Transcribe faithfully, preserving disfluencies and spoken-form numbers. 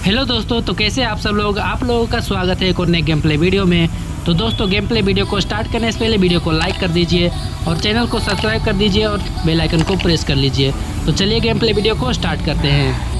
Hello दोस्तों, तो कैसे आप सब लोग। आप लोगों का स्वागत है एक और नए गेम प्ले वीडियो में। तो दोस्तों, गेम प्ले वीडियो को स्टार्ट करने से पहले वीडियो को लाइक कर दीजिए और चैनल को सब्सक्राइब कर दीजिए और बेल आइकन को प्रेस कर लीजिए। तो चलिए गेम प्ले वीडियो को स्टार्ट करते हैं।